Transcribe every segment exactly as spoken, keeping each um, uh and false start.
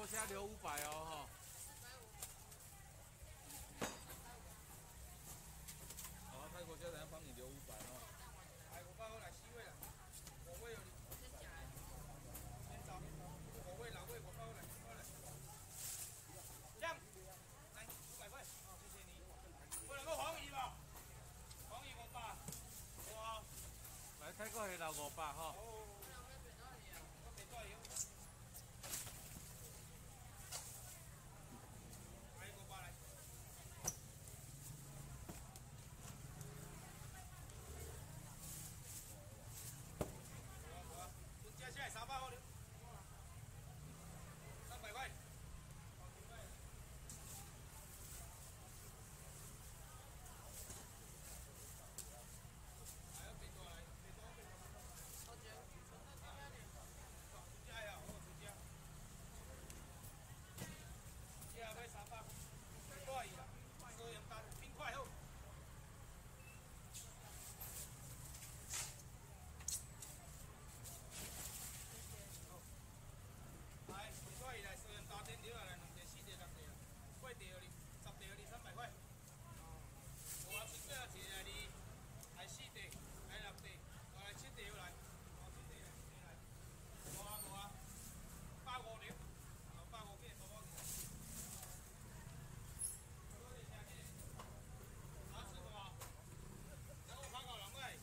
国虾留五百哦，哈。好，泰国虾等下帮你留五百哦。 来五百好来四位啦，五位哦你。先夹。先找。五位老位五百好来，好来。酱，来五百块，好谢谢你。过来个黄鱼吧，黄鱼五百，哇。 来泰国虾留五百哈。 哦。我别多油。来五百来。 加起来三百好了，三百块。还要别多来，别多别多。好吃，出价呀，我出价。价要三百，别多伊啦，所以单冰块好。 来，你可以来收人打针条来，两条、四条、六条、八条哩，十条哩，三百块。我啊，最少一个来哩，来四条，来六条，我来七条来，哦七条来，七条来。无啊无啊，百五条，哦百五几，多少钱？多少钱？拿吃不好？然后跑到两位。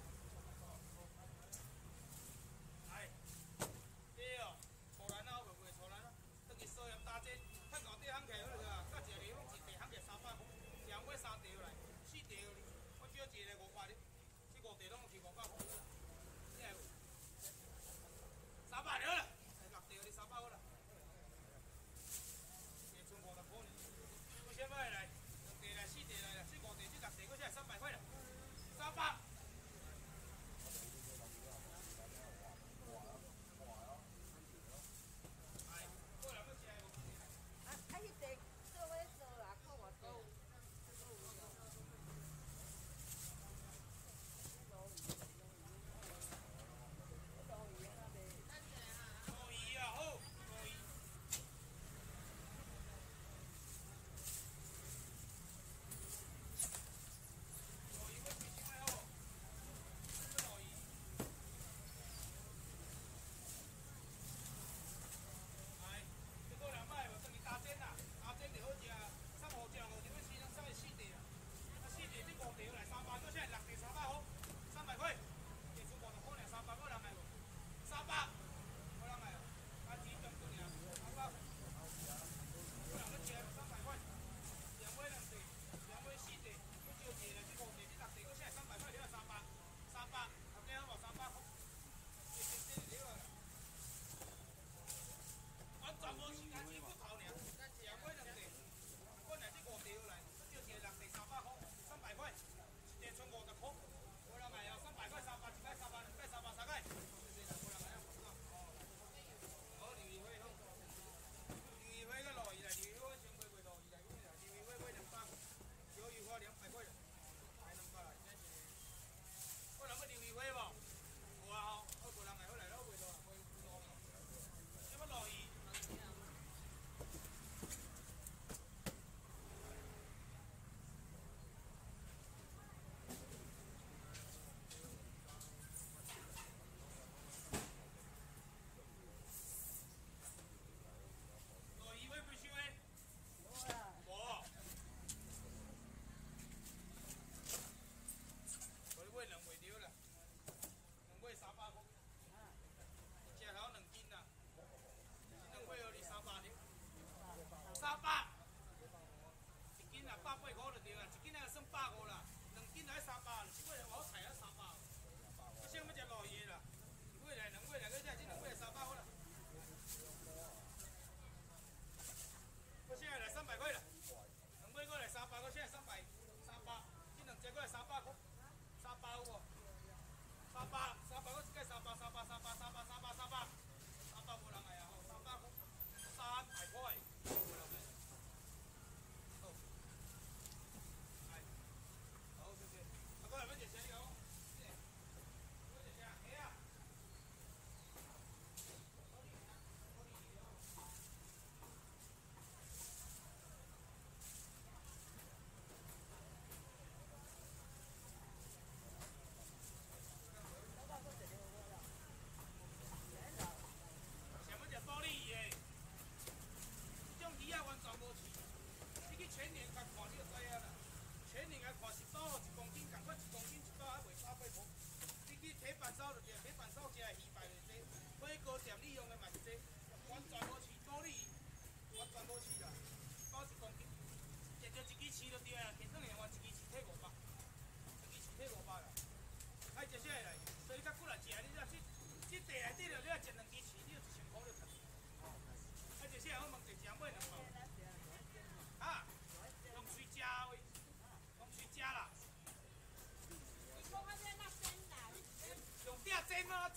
来，对哦。 荷兰啊，袂袂错兰啊，等于收盐打针，趁搞地行客好了啊，甲一个地方一地行客三百，两买三条来，四条，我少一个五百哩，这五条拢是五百块，你来无？三百条啦，六条哩三百好啦，也剩五十块呢。我先买来，两条来，四条来啦，这五条这六条，我才三百块啦，三百。 啊，啊，迄个做伙做啦，看偌多。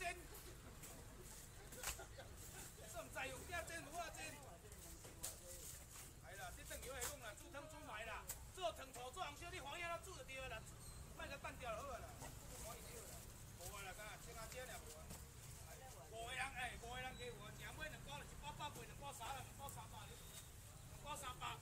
煎，这唔知用啥煎，无法煎。哎啦，这炖油会讲啦，煮汤煮糜啦，做汤头做红烧，你欢喜怎煮就对啦，卖个蛋掉就好啦。欢喜就好啦，无啊啦，干青阿姐尔无啊。五个人哎，五个人加有啊，正买两包，一包百八，两包三，两包三百，两包三百。